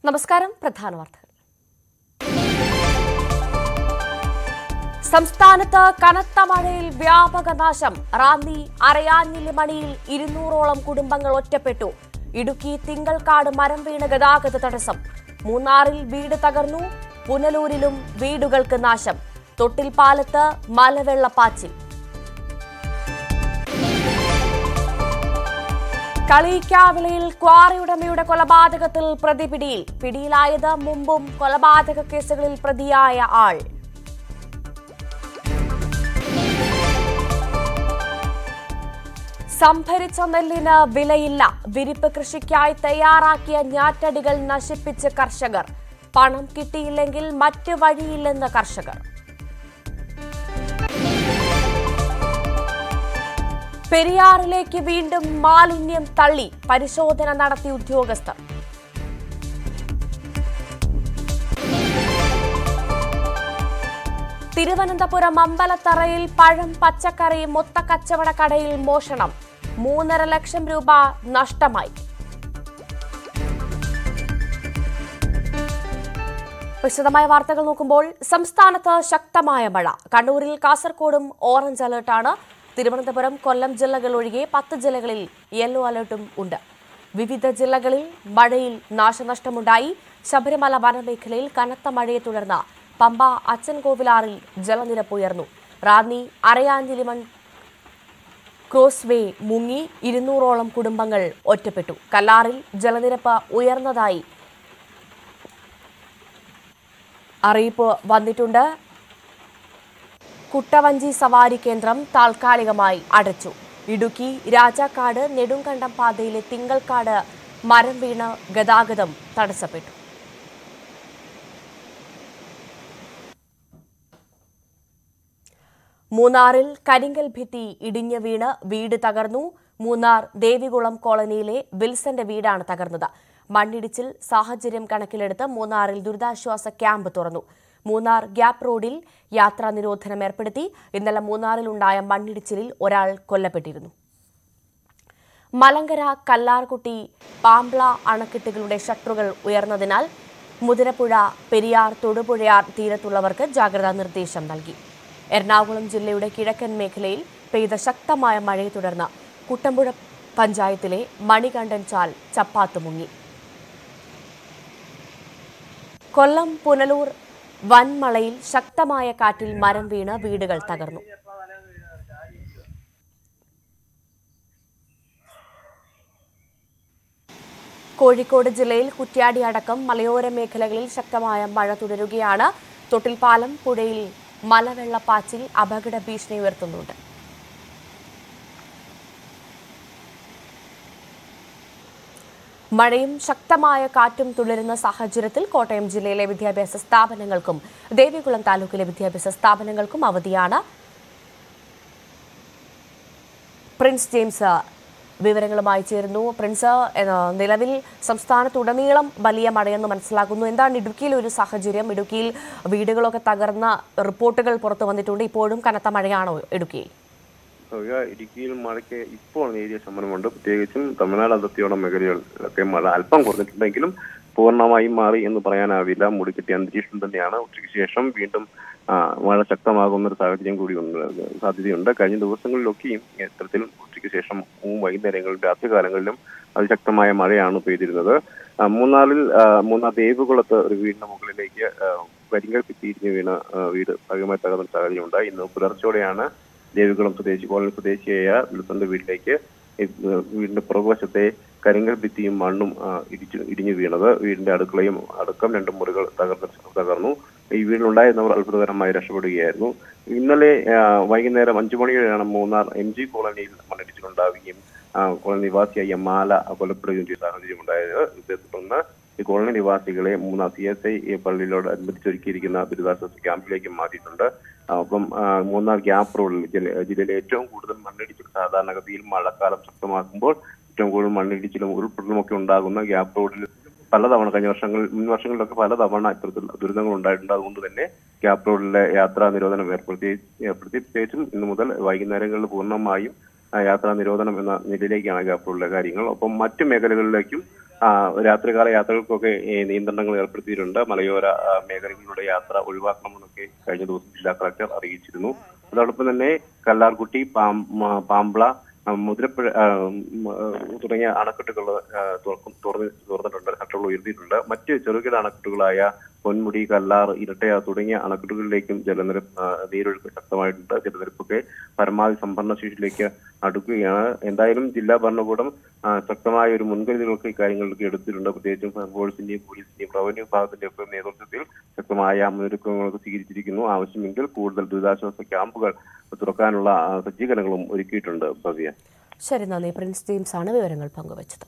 നമസ്കാരം. പ്രധാന വാർത്തകൾ. സംസ്ഥാനത്ത് കനത്ത മഴയിൽ വ്യാപക നാശം. റാന്നി അരയാഞ്ഞിലിമണിയിൽ 200ഓളം കുടുംബങ്ങൾ ഒറ്റപ്പെട്ടു. ഇടുക്കി തിങ്കൾക്കാട് മരം വീണ് ഗതാഗത തടസ്സം. മൂന്നാറിൽ വീട് തകർന്നു. പുനലൂരിലും വീടുകൾക്ക് നാശം. തൊട്ടിൽപ്പാലത്ത് മലവെള്ളപ്പാച്ചിൽ. കളിയിക്കാവിളയിൽ ക്വാറി ഉടമയുടെ കൊലപാതകത്തിൽ പ്രതി പിടിയിൽ. പിടിയിലായത് മുമ്പും കൊലപാതക കേസുകളിൽ പ്രതിയായ ആൾ. സംഭരിച്ച നെല്ലിന് വിലയില്ല. വിരിപ്പ് കൃഷിക്കായി തയ്യാറാക്കിയ ഞാറ്റടികൾ നശിപ്പിച്ച് കർഷകർ. പണം കിട്ടിയില്ലെങ്കിൽ മറ്റ് വഴിയില്ലെന്ന് കർഷകർ. പെരിയാറിലേക്ക് വീണ്ടും മാലിന്യം തള്ളി. പരിശോധന നടത്തി ഉദ്യോഗസ്ഥർ. തിരുവനന്തപുരം അമ്പലത്തറയിൽ പഴം പച്ചക്കറി മൊത്ത കച്ചവട കടയിൽ മോഷണം. 3.5 ലക്ഷം രൂപ നഷ്ടമായി. വിശദമായ വാർത്തകൾ നോക്കുമ്പോൾ സംസ്ഥാനത്ത് ശക്തമായ മഴ. കണ്ണൂരിൽ കാസർകോടും ഓറഞ്ച് അലർട്ടാണ്. തിരുവനന്തപുരം കൊല്ലം ജില്ലകൾ ഒഴികെ 10 ജില്ലകളിൽ യെല്ലോ അലർട്ടും ഉണ്ട്. വിവിധ ജില്ലകളിൽ മഴയിൽ നാശനഷ്ടമുണ്ടായി. ശബരിമല വനമേഖലയിൽ കനത്ത മഴയെ തുടർന്ന് പമ്പ അച്ചൻകോവിലാറിൽ ജലനിരപ്പ് ഉയർന്നു. റാന്നി അരയാഞ്ഞിലിമൺ ക്രോസ്വേ മുങ്ങി. 200ഓളം കുടുംബങ്ങൾ ഒറ്റപ്പെട്ടു. കല്ലാറിൽ ജലനിരപ്പ് ഉയർന്നതായി അറിയിപ്പ് വന്നിട്ടുണ്ട്. കുട്ടവഞ്ചി സവാരി കേന്ദ്രം താൽക്കാലികമായി അടച്ചു. ഇടുക്കി രാജാക്കാട് നെടുങ്കണ്ടം പാതയിലെ തിങ്കൾക്കാട് മരം വീണ് ഗതാഗതം തടസ്സപ്പെട്ടു. മൂന്നാറിൽ കരിങ്കൽ ഭിത്തി ഇടിഞ്ഞു വീണ് വീട് തകർന്നു. മൂന്നാർ ദേവികുളം കോളനിയിലെ വിൽസന്റെ വീടാണ് തകർന്നത്. മണ്ണിടിച്ചിൽ സാഹചര്യം കണക്കിലെടുത്ത് മൂന്നാറിൽ ദുരിതാശ്വാസ ക്യാമ്പ് തുറന്നു. മൂന്നാർ ഗ്യാപ് റോഡിൽ യാത്രാ നിരോധനം ഏർപ്പെടുത്തി. ഇന്നലെ മൂന്നാറിലുണ്ടായ മണ്ണിടിച്ചിലിൽ ഒരാൾ കൊല്ലപ്പെട്ടിരുന്നു. മലങ്കര, കല്ലാർകുട്ടി, പാംബ്ല അണക്കെട്ടുകളുടെ ഷട്ടറുകൾ ഉയർന്നതിനാൽ മുതിരപ്പുഴ, പെരിയാർ, തൊടുപുഴയാർ തീരത്തുള്ളവർക്ക് ജാഗ്രതാ നിർദ്ദേശം നൽകി. എറണാകുളം ജില്ലയുടെ കിഴക്കൻ മേഖലയിൽ പെയ്ത ശക്തമായ മഴയെ തുടർന്ന് കുട്ടമ്പുഴ പഞ്ചായത്തിലെ മണികണ്ഠൻ ചാൽ ചപ്പാത്ത് മുങ്ങി. കൊല്ലം പുനലൂർ വൻമളയിൽ ശക്തമായ കാറ്റിൽ മരം വീണ് വീടുകൾ തകർന്നു. കോഴിക്കോട് ജില്ലയിൽ കുറ്റ്യാടി അടക്കം മലയോര മേഖലകളിൽ ശക്തമായ മഴ തുടരുകയാണ്. തൊട്ടിൽപ്പാലം പുഴയിൽ മലവെള്ളപ്പാച്ചിൽ അപകട ഭീഷണി ഉയർത്തുന്നുണ്ട്. മഴയും ശക്തമായ കാറ്റും തുടരുന്ന സാഹചര്യത്തിൽ കോട്ടയം ജില്ലയിലെ വിദ്യാഭ്യാസ സ്ഥാപനങ്ങൾക്കും ദേവികുളം താലൂക്കിലെ വിദ്യാഭ്യാസ സ്ഥാപനങ്ങൾക്കും അവധിയാണ്. പ്രിൻസ് ജെയിംസ് വിവരങ്ങളുമായി ചേരുന്നു. പ്രിൻസ്, നിലവിൽ സംസ്ഥാനത്തുടനീളം വലിയ മഴയെന്ന് മനസ്സിലാക്കുന്നു. എന്താണ് ഇടുക്കിയിലെ ഒരു സാഹചര്യം? ഇടുക്കിയിൽ വീടുകളൊക്കെ തകർന്ന റിപ്പോർട്ടുകൾ പുറത്തു വന്നിട്ടുണ്ട്. ഇപ്പോഴും കനത്ത മഴയാണോ ഇടുക്കിയിൽ? ഇടുക്കിയിൽ മഴയ്ക്ക് ഇപ്പോൾ നേരിയ ശമനമുണ്ട്. പ്രത്യേകിച്ചും തമിഴ്നാട് അതിർത്തിയോളം മേഖലകളിലൊക്കെ മഴ അല്പം കുറഞ്ഞിട്ടുണ്ടെങ്കിലും പൂർണ്ണമായും മാറി എന്ന് പറയാനാവില്ല. മൂടിക്കെട്ടിയ അന്തരീക്ഷം തന്നെയാണ്. ഉച്ചയ്ക്ക് ശേഷം വീണ്ടും മഴ ശക്തമാകുന്ന ഒരു സാഹചര്യം കൂടി സാധ്യതയുണ്ട്. കഴിഞ്ഞ ദിവസങ്ങളിലൊക്കെയും ഇത്തരത്തിൽ ഉച്ചയ്ക്ക് ശേഷം വൈകുന്നേരങ്ങളിലും രാത്രികാലങ്ങളിലും അതിശക്തമായ മഴയാണ് പെയ്തിരുന്നത്. മൂന്നാർ ദേവികുളത്ത് ഒരു വീടിന്റെ മുകളിലേക്ക് കരിങ്കൽ ഭിത്തിയിടിഞ്ഞ് വീണ വീട് ഭാഗമായി തകർന്ന സാഹചര്യം ഉണ്ടായി. ഇന്ന് പുലർച്ചോടെയാണ് ദേവികുളം കോളനി സ്വദേശിയായ വിൽസന്റെ വീട്ടിലേക്ക് വീടിന്റെ പുറകുവശത്തെ കരിങ്കൽ ഭിത്തിയും മണ്ണും ഇടിഞ്ഞു വീണത്. വീടിന്റെ അടുക്കളയും അടക്കം 2 മുറികൾ തകർന്നു. ഈ വീട്ടിലുണ്ടായിരുന്നവർ അത്ഭുതകരമായി രക്ഷപ്പെടുകയായിരുന്നു. ഇന്നലെ വൈകുന്നേരം 5 മണിയോടെയാണ് മൂന്നാർ MG കോളനിയിൽ മണ്ണിടിച്ചിലുണ്ടാവുകയും കോളനി നിവാസിയായ മാല കൊലപ്പെടുകയും ചെയ്ത സാഹചര്യം ഉണ്ടായത്. ഇതേ തുടർന്ന് ഈ കോളനി നിവാസികളെ മൂന്നാർ CSI പള്ളിയിലോട് അനുബന്ധിച്ചൊരുക്കിയിരിക്കുന്ന ദുരിതാശ്വാസ ക്യാമ്പിലേക്ക് മാറ്റിയിട്ടുണ്ട്. അപ്പം മൂന്നാർ ഗ്യാപ് റോഡിൽ ജില്ലയിലെ ഏറ്റവും കൂടുതൽ മണ്ണിടിച്ചിൽ സാധാരണഗതിയിൽ മഴക്കാലം ശക്തമാക്കുമ്പോൾ ഏറ്റവും കൂടുതൽ മണ്ണിടിച്ചിലും ഉരുൾപൊട്ടലും ഒക്കെ ഉണ്ടാകുന്ന ഗ്യാപ് റോഡിൽ പലതവണ മുൻ വർഷങ്ങളിലൊക്കെ പലതവണ ഇത്തരത്തിൽ ദുരിതങ്ങൾ ഉണ്ടായിട്ടുണ്ട്. അതുകൊണ്ട് തന്നെ ഗ്യാപ് റോഡിലെ യാത്രാ നിരോധനം ഏർപ്പെടുത്തി. പ്രത്യേകിച്ചും ഇന്നു മുതൽ വൈകുന്നേരങ്ങളിൽ പൂർണ്ണമായും യാത്രാ നിരോധനം എന്ന നിലയിലേക്കാണ് ഗ്യാപ് റോഡിലെ കാര്യങ്ങൾ. ഒപ്പം മറ്റു മേഖലകളിലേക്കും രാത്രികാല യാത്രകൾക്കൊക്കെ നിയന്ത്രണങ്ങൾ ഏർപ്പെടുത്തിയിട്ടുണ്ട്. മലയോര മേഖലകളിലൂടെ യാത്ര ഒഴിവാക്കണമെന്നൊക്കെ കഴിഞ്ഞ ദിവസം ജില്ലാ കളക്ടർ അറിയിച്ചിരുന്നു. അതോടൊപ്പം തന്നെ കല്ലാർകുട്ടി, പാമ്പ്ള, മുതിരപ്പുഴ തുടങ്ങിയ അണക്കെട്ടുകൾ തുറന്നിട്ടുണ്ട്, ഷട്ടറുകൾ ഉയർത്തിയിട്ടുണ്ട്. മറ്റ് ചെറുകിട അണക്കെട്ടുകളായ പൊന്മുടി, കല്ലാർ, ഇരട്ടയാർ തുടങ്ങിയ അണക്കെട്ടുകളിലേക്കും നീരൊഴുക്ക് ശക്തമായിട്ടുണ്ട്. ജലനിരപ്പൊക്കെ പരമാവധി സംഭരണശേഷിയിലേക്ക് അടുക്കുകയാണ്. എന്തായാലും ജില്ലാ ഭരണകൂടം ശക്തമായ ഒരു മുൻകരുതലുകളൊക്കെ ഇക്കാര്യങ്ങളിലേക്ക് എടുത്തിട്ടുണ്ട്. പ്രത്യേകിച്ചും ഫയർഫോഴ്സിന്റെയും പോലീസിന്റെയും റവന്യൂ വിഭാഗത്തിന്റെയും ഒക്കെ നേതൃത്വത്തിൽ ശക്തമായ മുന്നൊരുക്കങ്ങളൊക്കെ സ്വീകരിച്ചിരിക്കുന്നു. ആവശ്യമെങ്കിൽ കൂടുതൽ ദുരിതാശ്വാസ ക്യാമ്പുകൾ തുറക്കാനുള്ള സജ്ജീകരണങ്ങളും ഒരുക്കിയിട്ടുണ്ട്. ഭവ്യ, ശരി, നന്ദി. പ്രിൻസ് ജെയിംസ് ആണ് വിവരങ്ങൾ പങ്കുവച്ചത്.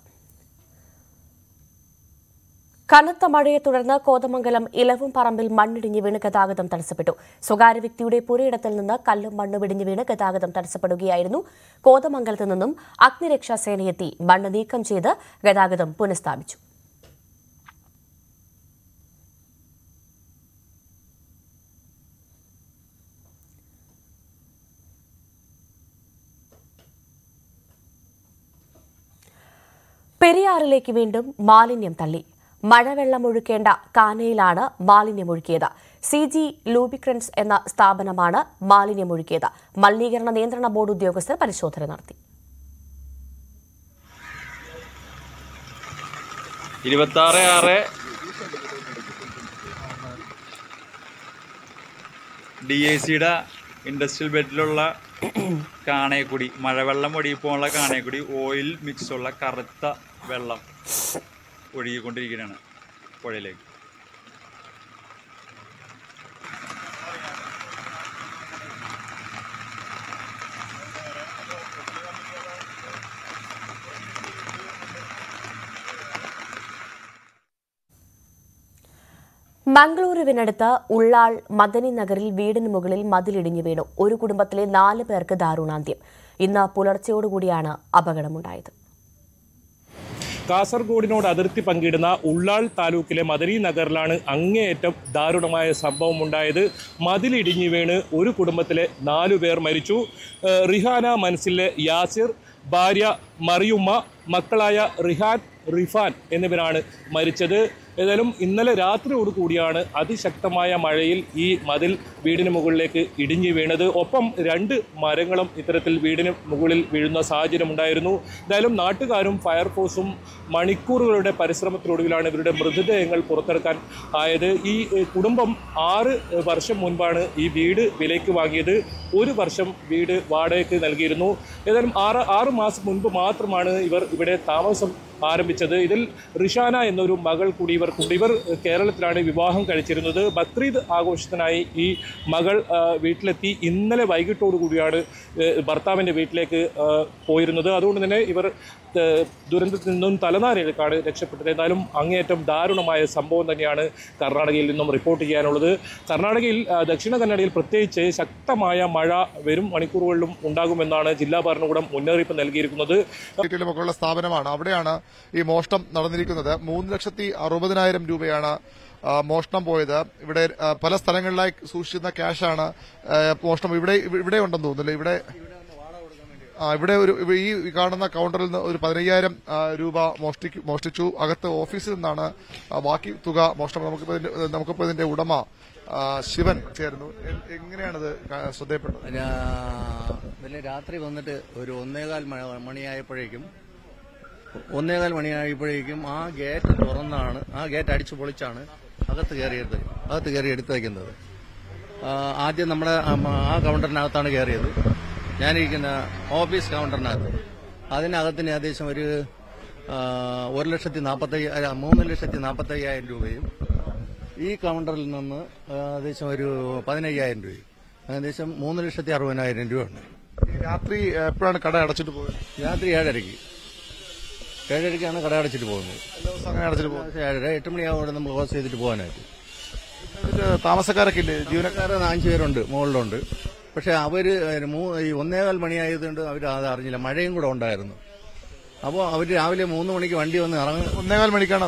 കനത്ത മഴയെ തുടർന്ന് കോതമംഗലം ഇലവും പറമ്പിൽ മണ്ണിടിഞ്ഞ് വീണ് ഗതാഗതം തടസ്സപ്പെട്ടു. സ്വകാര്യ വ്യക്തിയുടെ പുരയിടത്തിൽ നിന്ന് കല്ലും മണ്ണ് വിടിഞ്ഞ് വീണ് ഗതാഗതം തടസ്സപ്പെടുകയായിരുന്നു. കോതമംഗലത്ത് നിന്നും അഗ്നിരക്ഷാസേനയെത്തി മണ്ണ് നീക്കം ചെയ്ത് ഗതാഗതം പുനഃസ്ഥാപിച്ചു. പെരിയാറിലേക്ക് വീണ്ടും മാലിന്യം തള്ളി. മഴവെള്ളമൊഴുക്കേണ്ട കാനയിലാണ് മാലിന്യമൊഴുക്കിയത്. CG ലൂബിക്രൻസ് എന്ന സ്ഥാപനമാണ് മാലിന്യമൊഴുക്കിയത്. മലിനീകരണ നിയന്ത്രണ ബോർഡ് ഉദ്യോഗസ്ഥർ പരിശോധന നടത്തി. 26/6 DICയുടെ ഇൻഡസ്ട്രിയൽ ബെഡിലുള്ള കാണേക്കുടി, മഴവെള്ളം ഒഴുകിപ്പോലുള്ള കാണേക്കുടി ഓയിൽ മിക്സുള്ള കറുത്ത വെള്ളം ഒഴുകിക്കൊണ്ടിരിക്കുകയാണ് പുഴയിലേക്ക്. മംഗളൂരുവിനടുത്ത് ഉള്ളാൾ മദനി നഗറിൽ വീടിന് മുകളിൽ മതിലിടിഞ്ഞു വീണു. ഒരു കുടുംബത്തിലെ 4 പേർക്ക് ദാരുണാന്ത്യം. ഇന്ന് പുലർച്ചയോടുകൂടിയാണ് അപകടമുണ്ടായത്. കാസർഗോഡിനോട് അതിർത്തി പങ്കിടുന്ന ഉള്ളാൾ താലൂക്കിലെ മദനി നഗറിലാണ് അങ്ങേയറ്റം ദാരുണമായ സംഭവം ഉണ്ടായത്. മതിലിടിഞ്ഞു വീണ് ഒരു കുടുംബത്തിലെ 4 പേർ മരിച്ചു. റിഹാന മൻസിലെ യാസിർ, ഭാര്യ മറിയുമ്മ, മക്കളായ റിഹാൻ, റിഫാൻ എന്നിവരാണ് മരിച്ചത്. ഏതായാലും ഇന്നലെ രാത്രിയോട് കൂടിയാണ് അതിശക്തമായ മഴയിൽ ഈ മതിൽ വീടിന് മുകളിലേക്ക് ഇടിഞ്ഞു വീണത്. ഒപ്പം 2 മരങ്ങളും ഇത്തരത്തിൽ വീടിന് മുകളിൽ വീഴുന്ന സാഹചര്യം ഉണ്ടായിരുന്നു. എന്തായാലും നാട്ടുകാരും ഫയർഫോഴ്സും മണിക്കൂറുകളുടെ പരിശ്രമത്തിനൊടുവിലാണ് ഇവരുടെ മൃതദേഹങ്ങൾ പുറത്തെടുക്കാൻ ആയത്. ഈ കുടുംബം 6 വർഷം മുൻപാണ് ഈ വീട് വിലയ്ക്ക് വാങ്ങിയത്. 1 വർഷം വീട് വാടകയ്ക്ക് നൽകിയിരുന്നു. ഏതായാലും 6 മാസം മുൻപ് മാത്രമാണ് ഇവർ ഇവിടെ താമസം ആരംഭിച്ചത്. ഇതിൽ റിഷാന എന്നൊരു മകൾ കൂടി ഇവർക്കുണ്ട്. ഇവർ കേരളത്തിലാണ് വിവാഹം കഴിച്ചിരുന്നത്. ബക്രീദ് ആഘോഷത്തിനായി ഈ മകൾ വീട്ടിലെത്തി ഇന്നലെ വൈകിട്ടോടു കൂടിയാണ് ഭർത്താവിൻ്റെ വീട്ടിലേക്ക് പോയിരുന്നത്. അതുകൊണ്ട് തന്നെ ഇവർ ദുരന്തത്തിൽ നിന്നും തലനാരിഴക്കാണ് രക്ഷപ്പെട്ടത്. എന്നാലും അങ്ങേയറ്റം ദാരുണമായ സംഭവം തന്നെയാണ് കർണാടകയിൽ നിന്നും റിപ്പോർട്ട് ചെയ്യാനുള്ളത്. കർണാടകയിൽ ദക്ഷിണ കന്നഡയിൽ പ്രത്യേകിച്ച് ശക്തമായ മഴ വരും മണിക്കൂറുകളിലും ഉണ്ടാകുമെന്നാണ് ജില്ലാ ഭരണകൂടം മുന്നറിയിപ്പ് നൽകിയിരിക്കുന്നത്. മുകളിലുള്ള സ്ഥാപനമാണ്, അവിടെയാണ് ഈ മോഷണം നടന്നിരിക്കുന്നത്. 3,60,000 രൂപയാണ് മോഷണം പോയത്. ഇവിടെ പല സ്ഥലങ്ങളിലായി സൂക്ഷിച്ചിരുന്ന ക്യാഷാണ് മോഷണം ഇവിടെ ഉണ്ടെന്ന് തോന്നുന്നില്ല. ഇവിടെ ഈ കാണുന്ന കൗണ്ടറിൽ നിന്ന് ഒരു 15,000 രൂപ മോഷ്ടിച്ചു. അകത്ത് ഓഫീസിൽ നിന്നാണ് ബാക്കി തുക മോഷണം. നമുക്കിപ്പോ ഇതിന്റെ ഉടമ ശിവൻ ചേർന്നു. എങ്ങനെയാണത് ശ്രദ്ധയപ്പെട്ടത്? ഇന്നലെ രാത്രി വന്നിട്ട് ഒരു 1:15 മണിയായപ്പോഴേക്കും ആ ഗേറ്റ് തുറന്നാണ്, ആ ഗേറ്റ് അടിച്ചു പൊളിച്ചാണ് അകത്ത് കയറി എടുത്തേക്കുന്നത്. ആദ്യം നമ്മുടെ ആ കൗണ്ടറിനകത്താണ് കയറിയത്. ഞാനിരിക്കുന്ന ഓഫീസ് കൗണ്ടറിനകത്ത്. അതിനകത്തിന് ഏകദേശം ഒരു 3,40,000 രൂപയും ഈ കൗണ്ടറിൽ നിന്ന് ഏകദേശം ഒരു 15,000 രൂപയും, ഏകദേശം 3,60,000 രൂപയാണ്. രാത്രി എപ്പോഴാണ് കട അടച്ചിട്ട് പോയത്? രാത്രി 7:30ക്കാണ് കട അടച്ചിട്ട് പോകുന്നത്. 8 മണിയാവുമ്പോൾ നമ്മൾ ക്ലോസ് ചെയ്തിട്ട് പോകാനായിട്ട്. താമസക്കാരൊക്കെ ഇല്ലേ? ജീവനക്കാർ 5 പേരുണ്ട്, മുകളിലുണ്ട്. പക്ഷെ അവര് ഈ 1:15 മണിയായതുകൊണ്ട് അവർ അത് അറിഞ്ഞില്ല. മഴയും കൂടെ ഉണ്ടായിരുന്നു. അപ്പോൾ അവര് രാവിലെ 3 മണിക്ക് വണ്ടി വന്ന് ഇറങ്ങി. 1:15 മണിക്കാണ്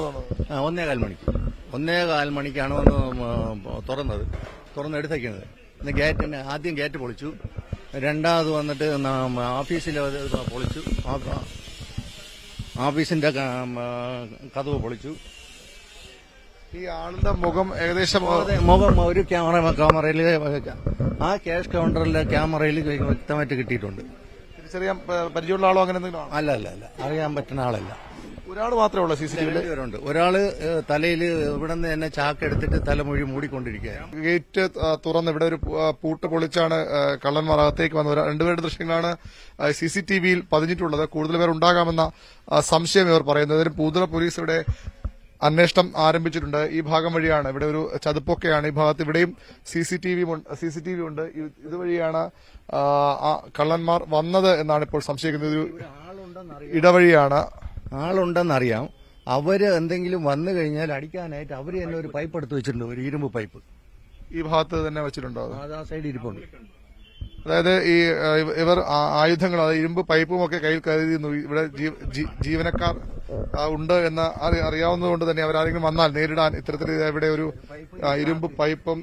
1:15 മണിക്കാണ് വന്ന് തുറന്നെടുത്തേക്കുന്നത്. ഗേറ്റിന് ആദ്യം ഗേറ്റ് പൊളിച്ചു, രണ്ടാമത് വന്നിട്ട് ഓഫീസിൽ പൊളിച്ചു. ഓഫീസിന്റെ കതവ് പൊളിച്ചു. ഈ ആളുടെ മുഖം ഏകദേശം മുഖം ഒരു ക്യാമറയിൽ ആ ക്യാഷ് കൗണ്ടറിലെ ക്യാമറയിൽ വ്യക്തമായിട്ട് കിട്ടിയിട്ടുണ്ട്. തിരിച്ചറിയാൻ പരിചയമുള്ള ആളോ അങ്ങനെ എന്തെങ്കിലും? അല്ല അറിയാൻ പറ്റുന്ന ആളല്ല. ഒരാൾ മാത്രമേ ഉള്ളൂ CCTV? ഉണ്ട്. ഒരാള് തലയിൽ ഇവിടെ നിന്ന് തന്നെ ചാക്കെടുത്തിട്ട് തലമൊഴി മൂടിക്കൊണ്ടിരിക്കുകയാണ്. ഗേറ്റ് തുറന്ന് ഇവിടെ ഒരു പൂട്ട് പൊളിച്ചാണ് കള്ളന്മാർ അകത്തേക്ക് വന്നത്. രണ്ടുപേരുടെ ദൃശ്യങ്ങളാണ് CCTVയിൽ പതിഞ്ഞിട്ടുള്ളത്. കൂടുതൽ പേർ ഉണ്ടാകാമെന്ന സംശയം ഇവർ പറയുന്നത്. പൂന്തുറ പോലീസ് ഇവിടെ അന്വേഷണം ആരംഭിച്ചിട്ടുണ്ട്. ഈ ഭാഗം വഴിയാണ്, ഇവിടെ ഒരു ചതുപ്പൊക്കെയാണ് ഈ ഭാഗത്ത്. ഇവിടെയും CCTV ഉണ്ട്. ഇതുവഴിയാണ് കള്ളന്മാർ വന്നത് എന്നാണ് ഇപ്പോൾ സംശയിക്കുന്നത്. ഒരു ഇടവഴിയാണ്. ആളുണ്ടെന്നറിയാം. അവര് എന്തെങ്കിലും വന്നു കഴിഞ്ഞാൽ അടിക്കാനായിട്ട് അവര് തന്നെ ഒരു പൈപ്പ് എടുത്ത് വെച്ചിട്ടുണ്ട്, ഒരു ഇരുമ്പ് പൈപ്പ്. ഈ ഭാഗത്ത് തന്നെ വെച്ചിട്ടുണ്ടോ? ആ സൈഡിൽ ഇരിപ്പുണ്ട്. അതായത് ഈ ഇവർ ആയുധങ്ങൾ, അതായത് ഇരുമ്പ് പൈപ്പും ഒക്കെ കയ്യിൽ കരുതിയിരുന്നു. ഇവിടെ ജീവനക്കാർ ഉണ്ട് എന്ന് അറിയാവുന്നതുകൊണ്ട് തന്നെ അവരാരെങ്കിലും വന്നാൽ നേരിടാൻ ഇത്തരത്തിൽ ഇവിടെ ഒരു ഇരുമ്പ് പൈപ്പും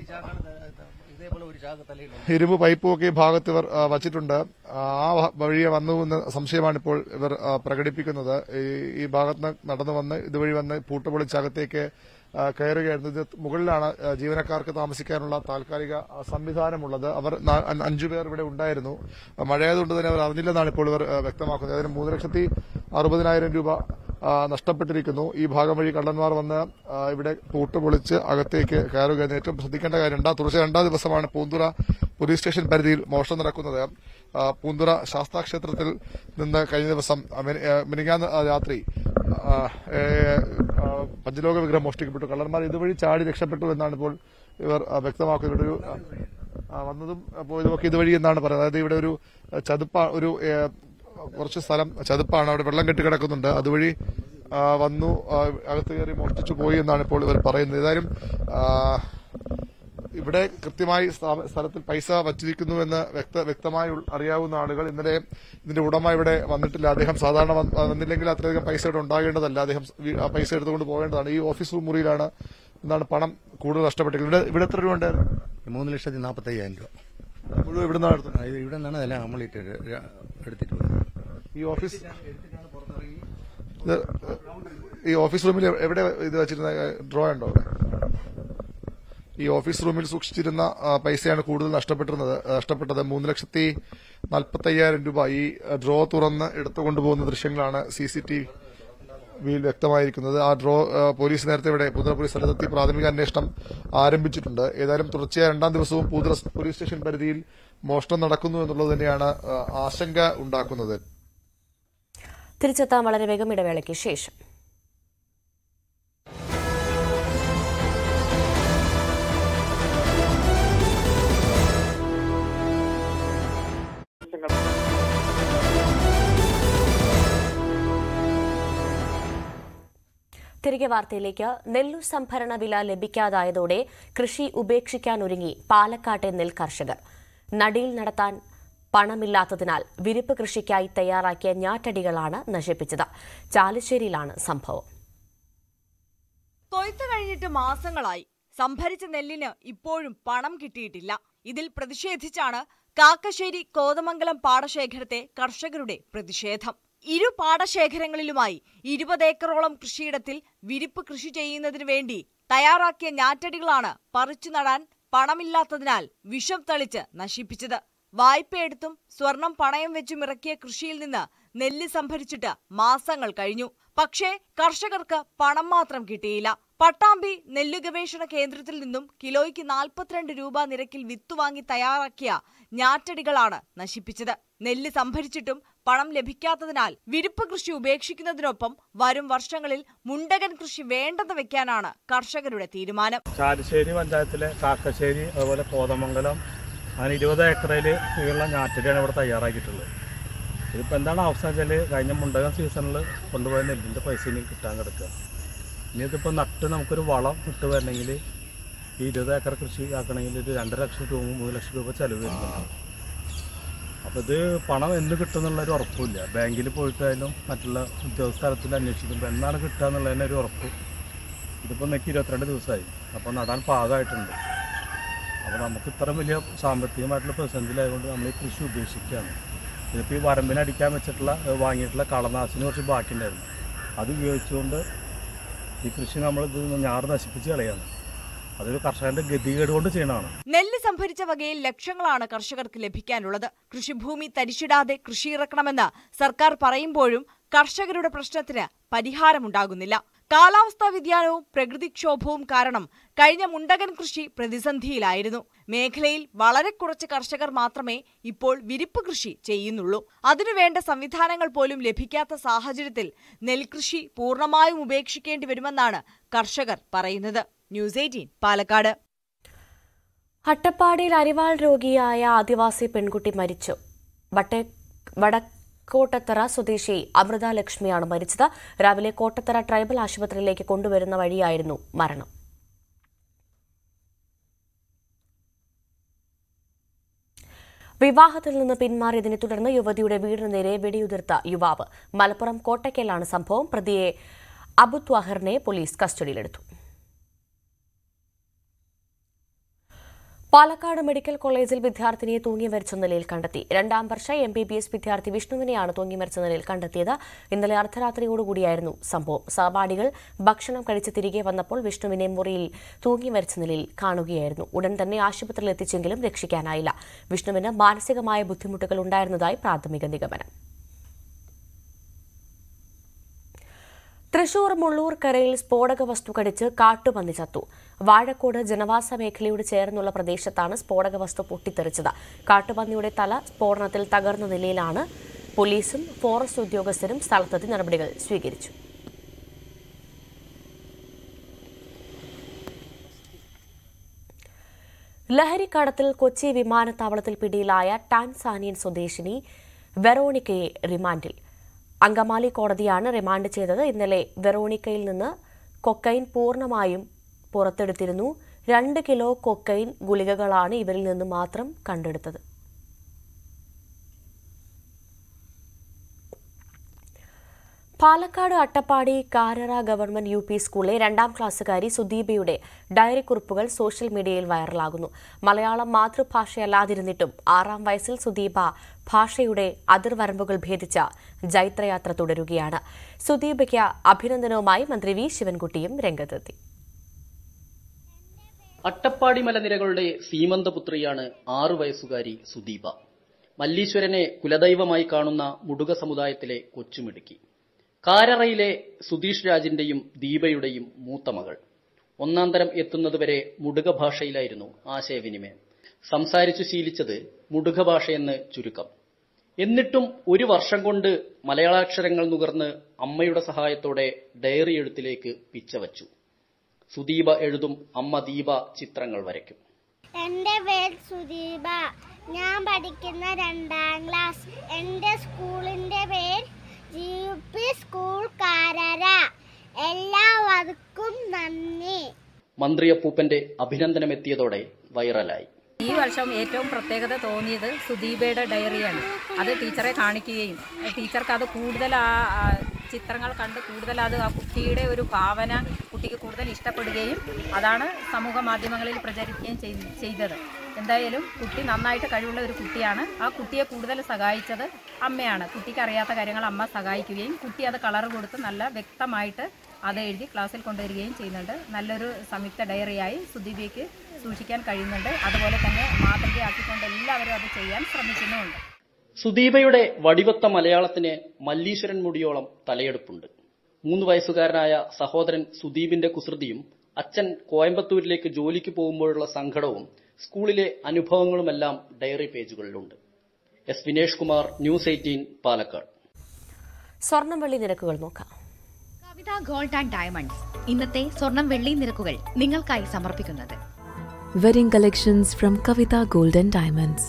ഒക്കെ ഈ ഭാഗത്ത് ഇവർ വച്ചിട്ടുണ്ട്. ആ വഴിയെ വന്നു എന്ന സംശയമാണ് ഇപ്പോൾ ഇവർ പ്രകടിപ്പിക്കുന്നത്. ഈ ഭാഗത്ത് നടന്നു വന്ന് ഇതുവഴി വന്ന് പൂട്ട് പൊളിച്ചകത്തേക്ക് കയറുകയായിരുന്നു. ഇത് മുകളിലാണ് ജീവനക്കാർക്ക് താമസിക്കാനുള്ള താൽക്കാലിക സംവിധാനമുള്ളത്. അവർ 5 പേർ ഇവിടെ ഉണ്ടായിരുന്നു. മഴയായതുകൊണ്ട് തന്നെ അവർ അറിഞ്ഞില്ലെന്നാണ് ഇപ്പോൾ ഇവർ വ്യക്തമാക്കുന്നത്. അതിന് 3,60,000 രൂപ നഷ്ടപ്പെട്ടിരിക്കുന്നു. ഈ ഭാഗം വഴി കള്ളന്മാർ വന്ന് ഇവിടെ പൂട്ട് പൊളിച്ച് അകത്തേക്ക് കയറുകയായിരുന്നു. ഏറ്റവും ശ്രദ്ധിക്കേണ്ട കാര്യം, തുടർച്ചയായ 2ാം ദിവസമാണ് പൂന്തുറ പോലീസ് സ്റ്റേഷൻ പരിധിയിൽ മോഷണം നടക്കുന്നത്. പൂന്തുറ ശാസ്താക്ഷേത്രത്തിൽ നിന്ന് കഴിഞ്ഞ ദിവസം മിനിങ്ങാന്ന് രാത്രി പഞ്ചലോക വിഗ്രഹം മോഷ്ടിക്കപ്പെട്ടു. കള്ളന്മാർ ഇതുവഴി ചാടി രക്ഷപ്പെട്ടു എന്നാണ് ഇപ്പോൾ ഇവർ വ്യക്തമാക്കുന്നത്. ഒരു വന്നതും പോയതുമൊക്കെ ഇതുവഴി എന്നാണ് പറയുന്നത്. അതായത് ഇവിടെ ഒരു ഒരു കുറച്ച് സ്ഥലം ചതുപ്പാണ്, അവിടെ വെള്ളം കെട്ടിക്കിടക്കുന്നുണ്ട്. അതുവഴി വന്നു അകത്ത് കയറി മോഷ്ടിച്ചു പോയി എന്നാണ് ഇപ്പോൾ ഇവർ പറയുന്നത്. ഏതായാലും ഇവിടെ കൃത്യമായി സ്ഥലത്തിൽ പൈസ വച്ചിരിക്കുന്നുവെന്ന് വ്യക്തമായി അറിയാവുന്ന ആളുകൾ, ഇന്നലെ ഇതിന്റെ ഉടമ ഇവിടെ വന്നിട്ടില്ല. അദ്ദേഹം സാധാരണ വന്നില്ലെങ്കിൽ അത്രയധികം പൈസ ഇവിടെ ഉണ്ടാകേണ്ടതല്ല. അദ്ദേഹം പൈസ എടുത്തുകൊണ്ട് പോകേണ്ടതാണ്. ഈ ഓഫീസ് മുറിയിലാണ് എന്നാണ് പണം കൂടുതൽ നഷ്ടപ്പെട്ടത്. ഇവിടെ എത്ര രൂപ ഉണ്ടായിരുന്നു? 3,45,000 രൂപ. മുഴുവൻ ഇവിടെ നിന്നാണ് എടുത്തത്? ഇവിടെ നിന്നാണ് എല്ലാം നമ്മളിട്ട് എടുത്തിട്ടുള്ളത്. ഈ ഓഫീസ് റൂമിൽ എവിടെ ഇത് വെച്ചിരുന്ന ഡ്രോ ഉണ്ടോ? ഈ ഓഫീസ് റൂമിൽ സൂക്ഷിച്ചിരുന്ന പൈസയാണ് കൂടുതൽ നഷ്ടപ്പെട്ടത്. 3,40,000 രൂപ ഈ ഡ്രോ തുറന്ന് എടുത്തുകൊണ്ടുപോകുന്ന ദൃശ്യങ്ങളാണ് CCTVയിൽ വ്യക്തമായിരിക്കുന്നത്. ആ ഡ്രോ പോലീസ് നേരത്തെ ഇവിടെ പൂന്തുറ പോലീസ് സ്ഥലത്തെത്തി പ്രാഥമിക അന്വേഷണം ആരംഭിച്ചിട്ടുണ്ട്. ഏതായാലും തുടർച്ചയായ 2ാം ദിവസവും പൂന്തുറ പോലീസ് സ്റ്റേഷൻ പരിധിയിൽ മോഷണം നടക്കുന്നു എന്നുള്ളത് തന്നെയാണ് ആശങ്ക ഉണ്ടാക്കുന്നത്. തിരിച്ചെത്താൻ വളരെ വേഗം ഇടവേളയ്ക്ക് ശേഷം. തിരികെ വാർത്തയിലേക്ക്. നെല്ലു സംഭരണ വില ലഭിക്കാതായതോടെ കൃഷി ഉപേക്ഷിക്കാനൊരുങ്ങി പാലക്കാട്ടെ നെൽ കർഷകർ. നടിയിൽ നടത്താൻ പണമില്ലാത്തതിനാൽ വിരിപ്പ് കൃഷിക്കായി തയ്യാറാക്കിയ ഞാറ്റടികളാണ് നശിപ്പിച്ചത്. ചാലിശ്ശേരിയിലാണ് സംഭവം. കൊയ്ത്ത് കഴിഞ്ഞിട്ട് മാസങ്ങളായി, സംഭരിച്ച നെല്ലിന് ഇപ്പോഴും പണം കിട്ടിയിട്ടില്ല. ഇതിൽ പ്രതിഷേധിച്ചാണ് കാക്കശ്ശേരി കോതമംഗലം പാടശേഖരത്തെ കർഷകരുടെ പ്രതിഷേധം. ഇരു പാടശേഖരങ്ങളിലുമായി 20 ഏക്കറോളം കൃഷിയിടത്തിൽ വിരിപ്പ് കൃഷി ചെയ്യുന്നതിനു വേണ്ടി തയ്യാറാക്കിയ ഞാറ്റടികളാണ് പറിച്ചു നടാൻ പണമില്ലാത്തതിനാൽ വിഷം തളിച്ച് നശിപ്പിച്ചത്. വായ്പയെടുത്തും സ്വർണം പണയം വെച്ചും ഇറക്കിയ കൃഷിയിൽ നിന്ന് നെല്ല് സംഭരിച്ചിട്ട് മാസങ്ങൾ കഴിഞ്ഞു. പക്ഷേ കർഷകർക്ക് പണം മാത്രം കിട്ടിയില്ല. പട്ടാമ്പി നെല്ല് ഗവേഷണ കേന്ദ്രത്തിൽ നിന്നും കിലോയ്ക്ക് 42 രൂപ നിരക്കിൽ വിത്തുവാങ്ങി തയ്യാറാക്കിയ ഞാറ്റടികളാണ് നശിപ്പിച്ചത്. നെല്ല് സംഭരിച്ചിട്ടും പണം ലഭിക്കാത്തതിനാൽ വിരിപ്പ് കൃഷി ഉപേക്ഷിക്കുന്നതിനൊപ്പം വരും വർഷങ്ങളിൽ മുണ്ടകൻ കൃഷി വേണ്ടെന്ന് വെക്കാനാണ് കർഷകരുടെ തീരുമാനം. ചാലിശ്ശേരി പഞ്ചായത്തിലെ കാക്കശ്ശേരി അതുപോലെ കോതമംഗലം അങ്ങനെ 20 ഏക്കറിൽ ഉള്ള ഞാറ്റടിയാണ് ഇവിടെ തയ്യാറാക്കിയിട്ടുള്ളത്. ഇതിപ്പോൾ എന്താണ് അവസ്ഥ വെച്ചാൽ കഴിഞ്ഞ മുണ്ടകൻ സീസണിൽ കൊണ്ടുപോയ നെല്ലിൻ്റെ പൈസ ഇനി കിട്ടാൻ കിടക്കുക. ഇനി ഇതിപ്പോൾ നട്ട് നമുക്കൊരു വളം ഇട്ട് വരണമെങ്കിൽ ഈ 20 ഏക്കർ കൃഷി ആക്കണമെങ്കിൽ ഒരു 2 ലക്ഷം രൂപ 3 ലക്ഷം രൂപ ചിലവ് വരുന്നുണ്ട്. അപ്പോൾ ഇത് പണം എന്ന് കിട്ടുമെന്നുള്ളൊരു ഉറപ്പില്ല. ബാങ്കിൽ പോയിട്ടായാലും മറ്റുള്ള ഉദ്യോഗസ്ഥ സ്ഥലത്തിൽ അന്വേഷിക്കുമ്പോൾ എന്നാണ് കിട്ടുക എന്നുള്ളതിന് ഒരു ഉറപ്പ്. ഇതിപ്പോൾ എനിക്ക് 22 ദിവസമായി. അപ്പോൾ നടാൻ പാകമായിട്ടുണ്ട്. അപ്പോൾ നമുക്ക് ഇത്ര വലിയ സാമ്പത്തികമായിട്ടുള്ള പ്രതിസന്ധിയിലായതുകൊണ്ട് നമ്മൾ ഈ കൃഷി ഉപേക്ഷിക്കുകയാണ്. ഇതിപ്പോൾ ഈ വരമ്പിനടിക്കാൻ വെച്ചിട്ടുള്ള വാങ്ങിയിട്ടുള്ള കളനാശിനി കുറച്ച് ബാക്കിയുണ്ടായിരുന്നു. അത് ഉപയോഗിച്ചുകൊണ്ട് ഈ കൃഷി നമ്മളിത് ഞാറ് നശിപ്പിച്ച് കളയാണ്. അതൊരു കർഷകന്റെ ഗതികേട് കൊണ്ട് ചെയ്യണതാണ്. നെല്ല് സംഭരിച്ച വകയിൽ ലക്ഷങ്ങളാണ് കർഷകർക്ക് ലഭിക്കാനുള്ളത്. കൃഷിഭൂമി തരിച്ചിടാതെ കൃഷി ഇറക്കണമെന്ന് സർക്കാർ പറയുമ്പോഴും കർഷകരുടെ പ്രശ്നത്തിന് പരിഹാരമുണ്ടാകുന്നില്ല. കാലാവസ്ഥാ വ്യതിയാനവും പ്രകൃതിക്ഷോഭവും കാരണം കഴിഞ്ഞ മുണ്ടകൻ കൃഷി പ്രതിസന്ധിയിലായിരുന്നു. മേഖലയിൽ വളരെ കുറച്ച് കർഷകർ മാത്രമേ ഇപ്പോൾ വിരിപ്പ് കൃഷി ചെയ്യുന്നുള്ളൂ. അതിനുവേണ്ട സംവിധാനങ്ങൾ പോലും ലഭിക്കാത്ത സാഹചര്യത്തിൽ നെൽകൃഷി പൂർണ്ണമായും ഉപേക്ഷിക്കേണ്ടി വരുമെന്നാണ് കർഷകർ പറയുന്നത്. ന്യൂസ് 18 പാലക്കാട്. അട്ടപ്പാടിയിൽ അരിവാൾ രോഗിയായ ആദിവാസി പെൺകുട്ടി മരിച്ചു. വടക്കോട്ടത്തറ സ്വദേശി അമൃത ലക്ഷ്മിയാണ് മരിച്ചത്. രാവിലെ കോട്ടത്തറ ട്രൈബൽ ആശുപത്രിയിലേക്ക് കൊണ്ടുവരുന്ന വഴിയായിരുന്നു മരണം. വിവാഹത്തിൽ നിന്ന് പിന്മാറിയതിനെ തുടർന്ന് യുവതിയുടെ വീടിന് നേരെ വെടിയുതിർത്ത യുവാവ്. മലപ്പുറം കോട്ടയ്ക്കലാണ് സംഭവം. പ്രതിയെ അബുത്വാഹിറിനെ പോലീസ് കസ്റ്റഡിയിലെടുത്തു. പാലക്കാട് മെഡിക്കൽ കോളേജിൽ വിദ്യാർത്ഥിനിയെ തൂങ്ങി മരിച്ച നിലയിൽ കണ്ടെത്തി. 2ാം വർഷ MBBS വിദ്യാർത്ഥി വിഷ്ണുവിനെയാണ് തൂങ്ങി മരിച്ച നിലയിൽ കണ്ടെത്തിയത്. ഇന്നലെ അർദ്ധരാത്രിയോടുകൂടിയായിരുന്നു സംഭവം. സഹപാഠികൾ ഭക്ഷണം കഴിച്ച് തിരികെ വന്നപ്പോൾ വിഷ്ണുവിനെ മുറിയിൽ തൂങ്ങി മരിച്ച നിലയിൽ കാണുകയായിരുന്നു. ഉടൻ തന്നെ ആശുപത്രിയിൽ എത്തിച്ചെങ്കിലും രക്ഷിക്കാനായില്ല. വിഷ്ണുവിന് മാനസികമായ ബുദ്ധിമുട്ടുകൾ ഉണ്ടായിരുന്നതായി പ്രാഥമിക നിഗമനം. തൃശൂർ മുള്ളൂർക്കരയിൽ സ്ഫോടക വസ്തു കടിച്ച് കാട്ടുപന്നി ചത്തു. വാഴക്കോട് ജനവാസ മേഖലയോട് ചേർന്നുള്ള പ്രദേശത്താണ് സ്ഫോടക വസ്തു പൊട്ടിത്തെറിച്ചത്. കാട്ടുപന്നിയുടെ തല സ്ഫോടനത്തിൽ തകർന്ന നിലയിലാണ്. പോലീസും ഫോറസ്റ്റ് ഉദ്യോഗസ്ഥരും സ്ഥലത്തെത്തി നടപടികൾ സ്വീകരിച്ചു. ലഹരിക്കടത്തിൽ കൊച്ചി വിമാനത്താവളത്തിൽ പിടിയിലായ ടാൻസാനിയൻ സ്വദേശിനി വെറോണിക്കയെ റിമാൻഡിൽ. അങ്കമാലി കോടതിയാണ് റിമാൻഡ് ചെയ്തത്. ഇന്നലെ വെറോണിക്കയിൽ നിന്ന് കൊക്കൈൻ പൂർണ്ണമായും പുറത്തെടുത്തിരുന്നു. 2 കിലോ കൊക്കൈൻ ഗുളികകളാണ് ഇവരിൽ നിന്ന് മാത്രം കണ്ടെടുത്തത്. പാലക്കാട് അട്ടപ്പാടി കാരറ ഗവൺമെന്റ് UP സ്കൂളിലെ 2ാം ക്ലാസ്സുകാരി സുദീപയുടെ ഡയറി കുറിപ്പുകൾ സോഷ്യൽ മീഡിയയിൽ വൈറലാകുന്നു. മലയാളം മാതൃഭാഷയല്ലാതിരുന്നിട്ടും 6ാം വയസ്സിൽ സുദീപ ഭാഷയുടെ അതിർവരമ്പുകൾ ഭേദിച്ച ജൈത്രയാത്ര തുടരുകയാണ്. സുദീപയ്ക്ക് അഭിനന്ദനവുമായി മന്ത്രി വി ശിവൻകുട്ടിയും രംഗത്തെത്തി. അട്ടപ്പാടി മലനിരകളുടെ സീമന്തപുത്രിയാണ് 6 വയസ്സുകാരി സുദീപ. മല്ലീശ്വരനെ കുലദൈവമായി കാണുന്ന മുടുക സമുദായത്തിലെ കൊച്ചുമിടുക്കി. കാരറയിലെ സുധീഷ് രാജിന്റെയും ദീപയുടെയും മൂത്ത മകൾ. 1ാം തരം എത്തുന്നതുവരെ മുടുക ഭാഷയിലായിരുന്നു ആശയവിനിമയം. സംസാരിച്ചു ശീലിച്ചത് മുടുക ഭാഷയെന്ന് ചുരുക്കം. എന്നിട്ടും 1 വർഷം കൊണ്ട് മലയാളാക്ഷരങ്ങൾ നുകർന്ന് അമ്മയുടെ സഹായത്തോടെ ഡയറി എഴുത്തിലേക്ക് പിച്ചവച്ചു. സുദീപ എഴുതും, അമ്മ ദീപ ചിത്രങ്ങൾ വരയ്ക്കും. എന്റെ പേര് സുദീപ. ഞാൻ പഠിക്കുന്ന 2ാം ക്ലാസ്. എന്റെ സ്കൂളിന്റെ പേര് UP സ്കൂൾ കാരറ. എല്ലാവർക്കും നന്ദി. മന്ത്രി അപ്പൂപ്പന്റെ അഭിനന്ദനമെത്തിയതോടെ വൈറലായി. ഈ വർഷം ഏറ്റവും പ്രത്യേകത തോന്നിയത് സുദീപയുടെ ഡയറിയാണ്. അത് ടീച്ചറെ കാണിക്കുകയും ടീച്ചർക്ക് അത് കൂടുതൽ ചിത്രങ്ങൾ കണ്ട് കൂടുതൽ അത് ആ കുട്ടിയുടെ ഒരു ഭാവന കുട്ടിക്ക് കൂടുതൽ ഇഷ്ടപ്പെടുകയും അതാണ് സമൂഹ മാധ്യമങ്ങളിൽ പ്രചരിക്കുകയും ചെയ്തത്. എന്തായാലും കുട്ടി നന്നായിട്ട് കഴിവുള്ള ഒരു കുട്ടിയാണ്. ആ കുട്ടിയെ കൂടുതൽ സഹായിച്ചത് അമ്മയാണ്. കുട്ടിക്ക് അറിയാത്ത കാര്യങ്ങൾ അമ്മ സഹായിക്കുകയും കുട്ടി അത് കളർ കൊടുത്ത് നല്ല വ്യക്തമായിട്ട് അത് എഴുതി ക്ലാസ്സിൽ കൊണ്ടുവരികയും ചെയ്യുന്നുണ്ട്. നല്ലൊരു സംയുക്ത ഡയറിയായി സുദീപയ്ക്ക് സൂക്ഷിക്കാൻ കഴിയുന്നുണ്ട്. അതുപോലെ തന്നെ മാതൃകയാക്കിക്കൊണ്ട് എല്ലാവരും അത് ചെയ്യാൻ ശ്രമിക്കുന്നുമുണ്ട്. സുദീപയുടെ വടിവത്ത മലയാളത്തിന് മല്ലീശ്വരൻ മുടിയോളം തലയെടുപ്പുണ്ട്. 3 വയസ്സുകാരനായ സഹോദരൻ സുദീപിന്റെ കുസൃതിയും അച്ഛൻ കോയമ്പത്തൂരിലേക്ക് ജോലിക്ക് പോകുമ്പോഴുള്ള സങ്കടവും സ്കൂളിലെ അനുഭവങ്ങളുമെല്ലാം ഡയറി പേജുകളിലുണ്ട്. S Vinesh Kumar, news 18 Palakkad. സ്വർണം വെള്ളി നിരക്കുകൾ നോക്കാം. കവിത ഗോൾഡ് ആൻഡ് ഡയമണ്ട്സ് ഇന്നത്തെ സ്വർണം വെള്ളി നിരക്കുകൾ നിങ്ങൾക്കായി സമർപ്പിക്കുന്നത് wedding collections from Kavitha gold and diamonds.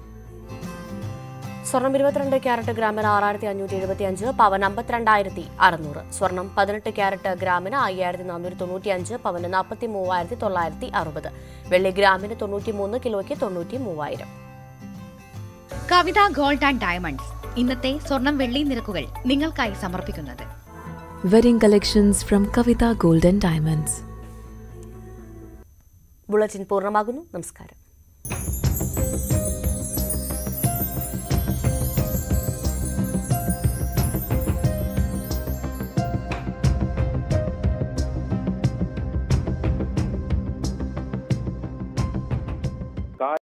സ്വർണം 22 ക്യാരറ്റ് ഗ്രാമിന് 6575, പവൻ 52,600. സ്വർണം 18 ക്യാരറ്റ് ഗ്രാമിന് 5495, പവന് 43,960. വെള്ളി ഗ്രാമിന് 93, കിലോയ്ക്ക് 93,000. കവിത ഗോൾഡ് ആൻഡ് ഡയമണ്ട്സ് ഇന്നത്തെ സ്വർണം വെള്ളി നിരക്കുകൾ നിങ്ങൾക്കായി സമർപ്പിക്കുന്നത് wedding collections from Kavitha gold and diamonds. Bulletin പൂർണ്ണമാകുന്നു. നമസ്കാരം.